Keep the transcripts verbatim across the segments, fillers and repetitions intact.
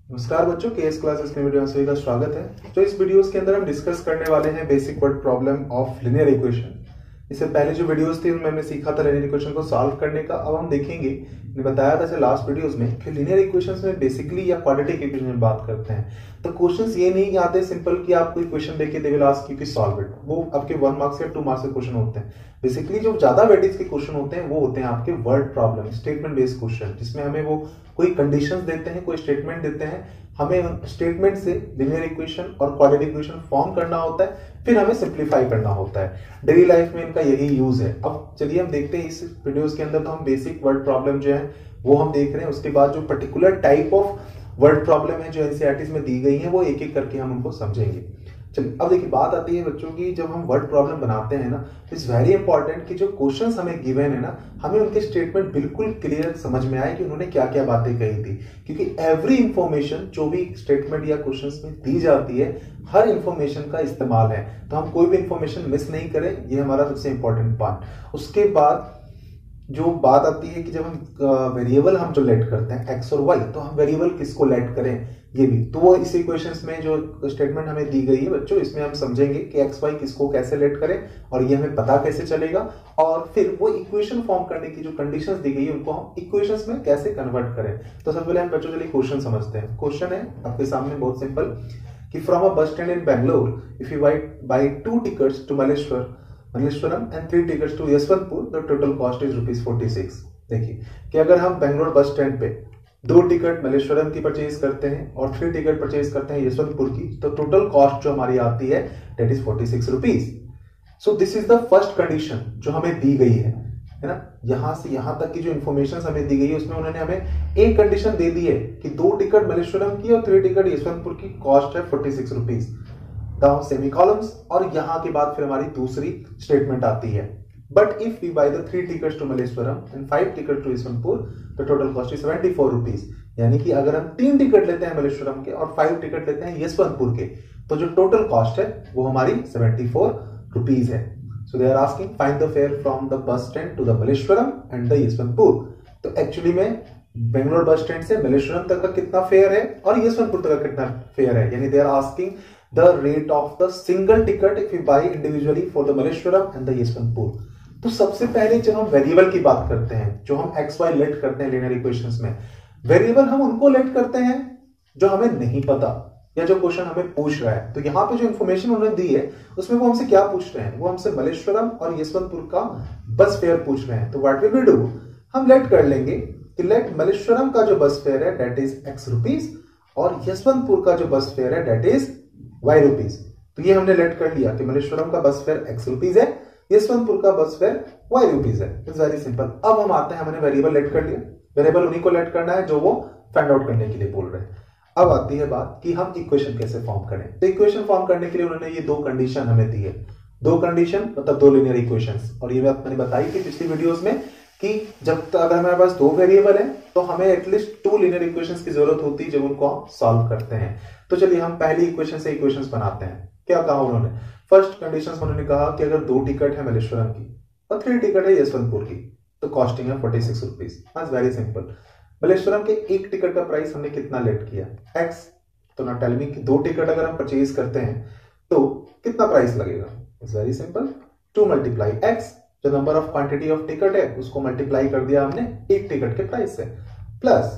नमस्कार बच्चों, KS classes के वीडियो में सभी का स्वागत है। तो इस वीडियोस के अंदर हम डिस्कस करने वाले हैं basic word problem of linear equation. इससे पहले जो वीडियोस थी उनमें हमने सीखा था लिनियर इक्वेशन को सॉल्व करने का। अब हम देखेंगे, मैंने बताया था लास्ट वीडियोस में कि लिनियर इक्वेशंस में बेसिकली या क्वाड्रेटिक इक्वेशन में बात करते हैं तो क्वेश्चंस ये नहीं आते सिंपल कि आपको इक्वेशन देके दे विल आस्क यू कि सॉल्व इट। वो आपके वन मार्क्स या टू मार्क्स के क्वेश्चन होते हैं। बेसिकली जो ज्यादा वेटेज के क्वेश्चन होते हैं वो होते हैं आपके word problem, statement based question, जिसमें हमें वो कोई कंडीशंस देते हैं, कोई स्टेटमेंट देते हैं, हमें स्टेटमेंट से लिनियर इक्वेशन और क्वाड्रेटिक इक्वेशन फॉर्म करना होता है, फिर हमें सिंप्लीफाई करना होता है। डेली लाइफ में इनका यही यूज है। अब चलिए हम देखते हैं इस वीडियोस के अंदर तो हम बेसिक वर्ड प्रॉब्लम जो है वो हम देख रहे हैं। उसके बाद जो particular type of word problem है जो एनसीईआरटी में दी गई है वो एक एक करके हम उनको समझेंगे। चलिए अब देखिए, बात आती है बच्चों की, जब हम वर्ड प्रॉब्लम बनाते हैं ना, इट्स वेरी इंपॉर्टेंट कि जो क्वेश्चंस हमें गिवन है ना, हमें उनके स्टेटमेंट बिल्कुल क्लियर समझ में आए कि उन्होंने क्या क्या बातें कही थी। क्योंकि एवरी इंफॉर्मेशन जो भी स्टेटमेंट या क्वेश्चंस में दी जाती है, हर इंफॉर्मेशन का इस्तेमाल है, तो हम कोई भी इंफॉर्मेशन मिस नहीं करें, ये हमारा सबसे इंपॉर्टेंट पार्ट। उसके बाद जो बात आती है कि जब हम वेरिएबल हम जो लेट करते हैं एक्स और वाई, तो हम वेरिएबल किसको लेट करें ये भी, तो वो इस इक्वेशंस में जो स्टेटमेंट हमें दी गई है बच्चों, इसमें हम समझेंगे कि एक्स वाई किसको कैसे लेट करें और ये हमें पता कैसे चलेगा, और फिर वो इक्वेशन फॉर्म करने की जो कंडीशंस दी गई है उनको हम इक्वेशंस में कैसे कन्वर्ट करें। तो सबसे पहले हम बच्चों चलिए क्वेश्चन समझते हैं। क्वेश्चन है आपके सामने बहुत सिंपल कि from a bus stand in Bangalore if you buy two tickets to Malleshwar Malleshwaram and three tickets to Yeshwantpur the total cost is rupees forty six. देखिए कि अगर हम बेंगलोर बस स्टैंड पे दो टिकट मलेश्वरम की परचेज करते हैं और थ्री टिकट परचेज करते हैं यशवंतपुर की, तो टोटल कॉस्ट जो हमारी आती है that is forty six rupees. So this is the first condition जो हमें दी गई है, है ना। यहां से यहां तक की जो इन्फॉर्मेशन हमें दी गई है उसमें उन्होंने हमें एक कंडीशन दे दी है कि दो टिकट मलेश्वरम की और थ्री टिकट यशवंतपुर की कॉस्ट है forty six rupees, down semicolons, और यहां के बाद फिर हमारी दूसरी स्टेटमेंट आती है, but if we buy the three tickets to Malleshwaram and five ticket to Yeshwantpur the total cost is seventy four rupees. यानी कि अगर हम तीन टिकट लेते हैं मलेश्वरम के और फाइव टिकट लेते हैं यशवंतपुर के, तो जो टोटल कॉस्ट है वो हमारी सेवेंटी फोर रुपीज है। So they are asking find the fare from the bus stand to the Malleshwaram and the Yeshwantpur. तो एक्चुअली में बेंगलोर बस स्टैंड से मलेश्वरम तक का कितना फेयर है और यशवंतपुर तक का कितना फेयर है, यानी they are asking the rate of the single ticket if we buy individually for the Malleshwaram and the Yeshwanthpur। तो सबसे पहले जब हम वेरिएबल की बात करते हैं, जो हम एक्स वाई लेट करते हैं लिनियर इक्वेशंस में, वेरिएबल हम उनको लेट करते हैं जो हमें नहीं पता या जो क्वेश्चन हमें पूछ रहा है। तो यहाँ पे जो इन्फॉर्मेशन उन्होंने दी है उसमें वो हमसे क्या पूछ रहे हैं, वो हमसे मलेश्वरम और यशवंतपुर का बस फेयर पूछ रहे हैं। तो व्हाट विल वी डू, हम लेट कर लेंगे कि लेट मलेश्वरम का जो बस फेयर है दैट इज एक्स रुपीज और यशवंतपुर का जो बस फेयर है दैट इज वाई रुपीज। तो ये हमने लेट कर लिया कि मलेश्वरम का बस फेयर एक्स रुपीज है, यशवंतपुर का बस फेयर वाई रुपीज है। It's very simple. अब हम आते हैं, हमने वेरिएबल लेट कर लिया, वेरिएबल उन्हीं को लेट करना है जो वो फाइंड आउट करने के लिए बोल रहे हैं। अब आती है बात कि हम इक्वेशन कैसे फॉर्म करें। तो इक्वेशन फॉर्म करने के लिए उन्होंने ये दो कंडीशन हमें दी है, दो कंडीशन मतलब दो लिनियर इक्वेशंस, और ये बात मैंने बताई थी पिछली वीडियोस में कि जब तक अगर हमारे पास दो वेरिएबल है तो हमें एटलीस्ट टू लिनियर इक्वेशंस की जरूरत होती है जब उनको हम सॉल्व करते हैं। तो चलिए हम पहली इक्वेशन से इक्वेशंस बनाते हैं। क्या कहा उन्होंने, फर्स्ट कंडीशन उन्होंने कहा कि अगर दो टिकट है मलेश्वरम की और थ्री टिकट है यशवंतपुर की, तो कॉस्टिंग है forty six rupees. That's very simple. Malleshwaram के एक टिकट का प्राइस हमने कितना लेट किया, एक्स। तो ना टेल मी कि दो टिकट अगर हम परचेज करते हैं तो कितना प्राइस लगेगा। It's very simple, to multiply x, जो number of quantity of ticket है उसको मल्टीप्लाई कर दिया हमने एक टिकट के प्राइस से, plus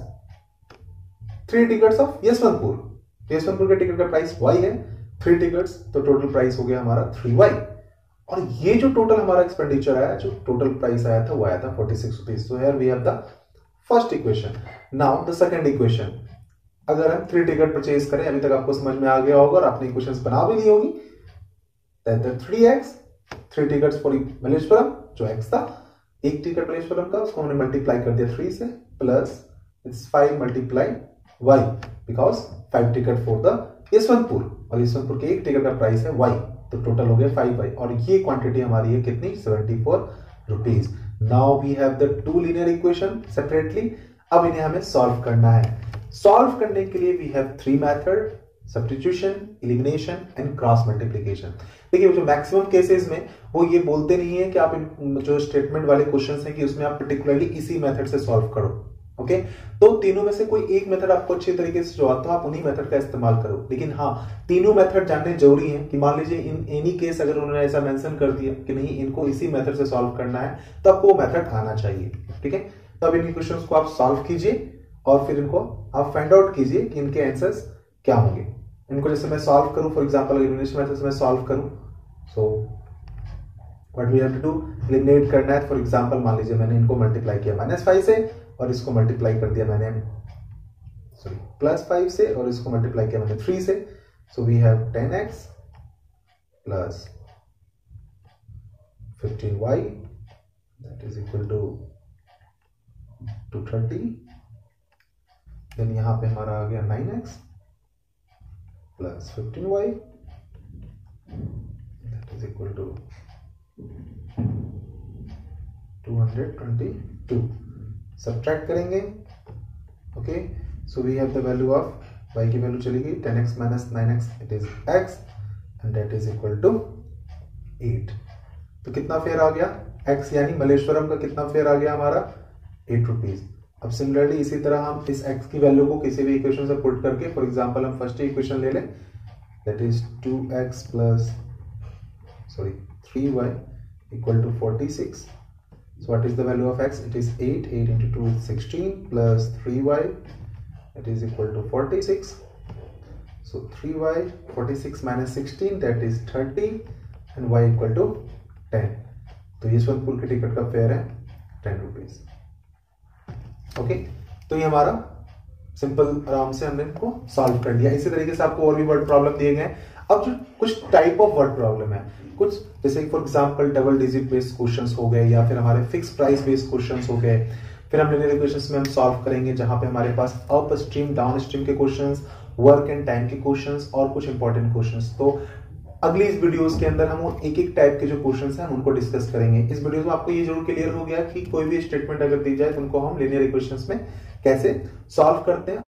three tickets of Yeshwantpur, Yeshwantpur के टिकट का प्राइस वाई है, थ्री टिकट्स तो टोटल प्राइस हो गया हमारा थ्री वाई। और ये जो टोटल हमारा एक्सपेंडिचर आया, जो टोटल प्राइस आया था वो आया था forty six rupees. So here we have the first equation. Now the second equation, अगर हम थ्री टिकट परचेज करें, अभी तक आपको समझ में आ गया होगा और आपने इक्वेशंस बना भी ली होगी, that three x, three tickets for Malleshwaram जो एक्स था, एक टिकट मलेश्वरम का उसको हमने मल्टीप्लाई कर दिया थ्री से, plus it's five multiply y because five ticket for the Yeshwantpur, और यशवंतपुर के एक टिकट का प्राइस है वाई, तो टोटल हो गया फाइव वाई, और ये क्वांटिटी हमारी है कितनी, seventy four rupees. Now we have the two linear equation separately. अब इन्हें हमें सॉल्व करना है। सॉल्व करने के लिए we have three method, substitution, elimination and cross multiplication. देखिए जो मैक्सिमम केसेस में वो ये बोलते नहीं है कि आप इन जो स्टेटमेंट वाले क्वेश्चंस हैं कि उसमें आप पर्टिकुलरली इसी मेथड से सॉल्व करो, ओके okay? तो तीनों में से कोई एक मेथड आपको अच्छी तरीके से जो आता है आप उन्हीं मेथड का इस्तेमाल करो। लेकिन हाँ, तीनों मेथड जानने जरूरी है कि मान लीजिए इन एनी केस अगर उन्होंने ऐसा मेंशन कर दिया कि नहीं इनको इसी मेथड से सॉल्व करना है, तो आपको वो मेथड आना चाहिए। ठीक है, तो अब इन क्वेश्चंस को आप सॉल्व कीजिए और फिर इनको आप फाइंड आउट कीजिए कि इनके आंसर्स क्या होंगे। इनको जैसे मैं सॉल्व करूं, फॉर एग्जांपल इंग्लिश मेथड से मैं सॉल्व करूं, so what we have to do, eliminate करना है। फॉर एग्जांपल मान लीजिए मैंने इनको मल्टीप्लाई किया माइनस फाइव से और इसको मल्टीप्लाई कर दिया मैंने सॉरी प्लस फाइव से और इसको मल्टीप्लाई किया मैंने थ्री से, so we have ten x plus fifteen y that is equal to two thirty. Then यहां पे हमारा आ गया nine x plus fifteen y that is equal to two hundred twenty two. Subtract करेंगे, okay, so we have the value of y की वैल्यू चलेगी ten x minus nine x, it is x and that is equal to eight. तो कितना fair आ गया x, यानी मलेश्वरम का कितना फेयर आ गया हमारा एट रुपीज। अब सिमिलरली इसी तरह हम इस x की वैल्यू को किसी भी इक्वेशन से पुट करके, फॉर एग्जांपल हम फर्स्ट इक्वेशन ले लें that is two x plus sorry three y equal to forty six. So what is the value of x? It is eight. eight into two is sixteen plus three y. That is equal to forty-six. So three y, forty-six minus sixteen, that is thirty, and y equal to ten. तो यशवंतपुर के ticket का fair है ten rupees. Okay, तो ये हमारा simple आराम से हमने इनको सॉल्व कर दिया। इसी तरीके से आपको और भी वर्ड प्रॉब्लम दिए गए। अब जो कुछ टाइप ऑफ वर्ड प्रॉब्लम है, कुछ जैसे for example double digit based questions हो गए या फिर हमारे फिक्स प्राइस बेस्ड क्वेश्चंस हो गए। फिर हम लिनियर इक्वेशंस में हम सॉल्व करेंगे जहां पे हमारे पास अप स्ट्रीम डाउन स्ट्रीम के क्वेश्चंस, वर्क एंड टाइम के क्वेश्चंस और कुछ इंपॉर्टेंट क्वेश्चंस। तो अगली इस वीडियोस के अंदर हम एक एक टाइप के जो क्वेश्चंस हैं हम उनको डिस्कस करेंगे। इस वीडियो में आपको ये जरूर क्लियर हो गया कि कोई भी स्टेटमेंट अगर दी जाए तो उनको हम लिनियर इक्वेशंस में कैसे सॉल्व करते हैं।